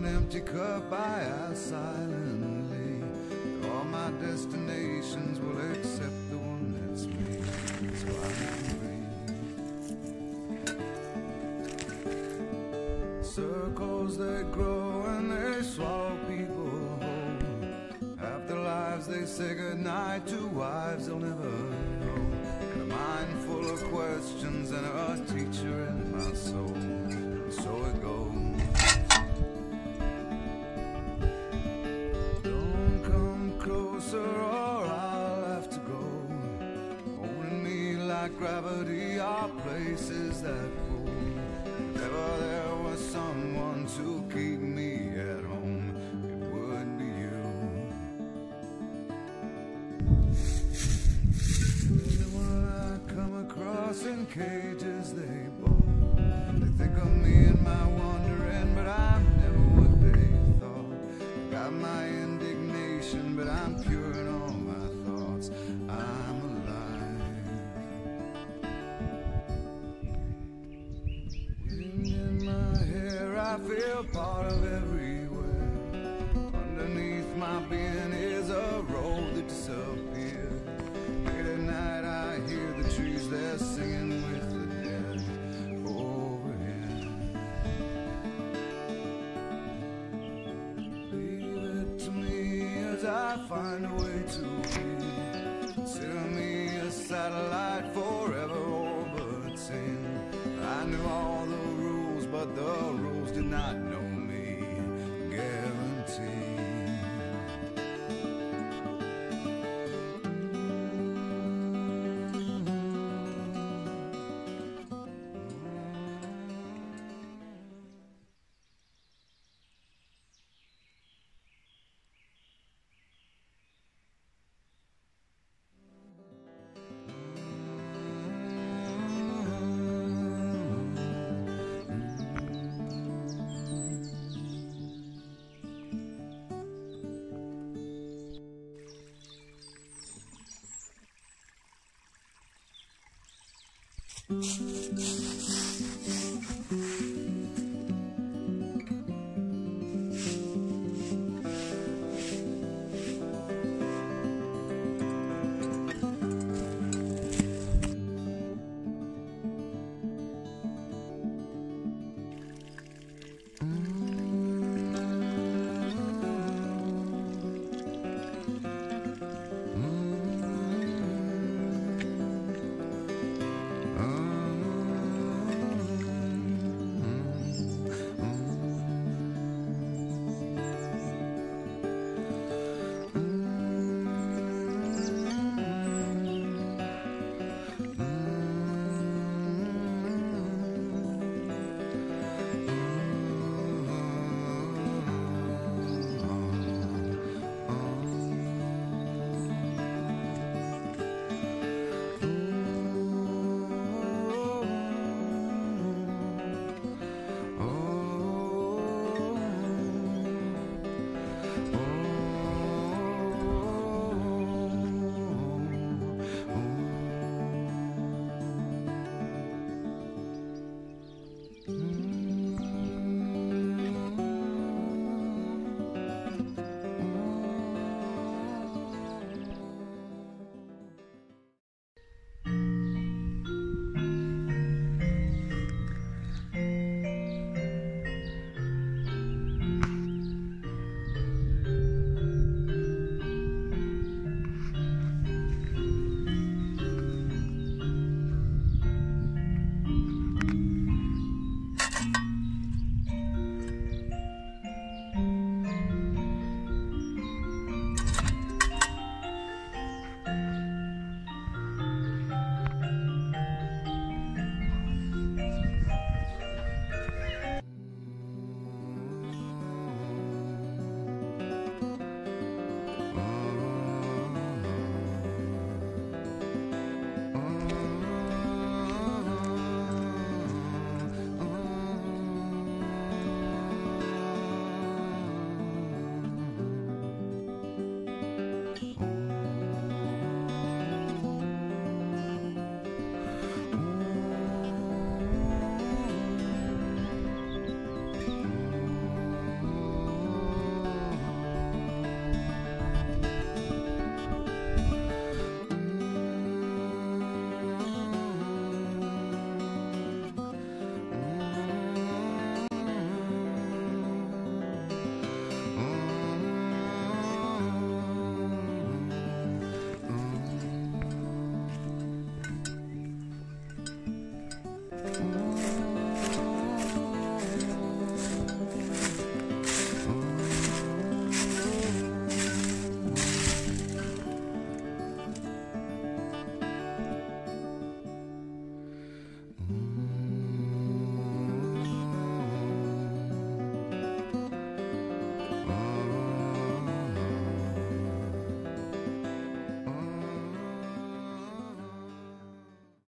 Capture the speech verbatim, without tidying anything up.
an empty cup I ask silently. All my destinations will accept the one that's me, so I can breathe. Circles they grow and they swallow people whole. After lives they say goodnight to wives they'll never know. And a mind full of questions and a teacher in my soul. So it goes. Don't come closer or I'll have to go. Holding me like gravity are places that pull. If ever there was someone to keep me at home, it would be you. When I come across in cages they bought, they think of me and my wandering, but I'm never what they thought. Got my indignation, but I'm pure in all my thoughts. I'm alive. Wind in my hair, I feel part of everywhere. Underneath my being is a road that disappeared. Late at night I hear the trees, they're singing with the dead. I find a way to be. Consider me a satellite forever orbiting. I knew all the rules, but the rules did not know me. Guaranteed. Mm-hmm.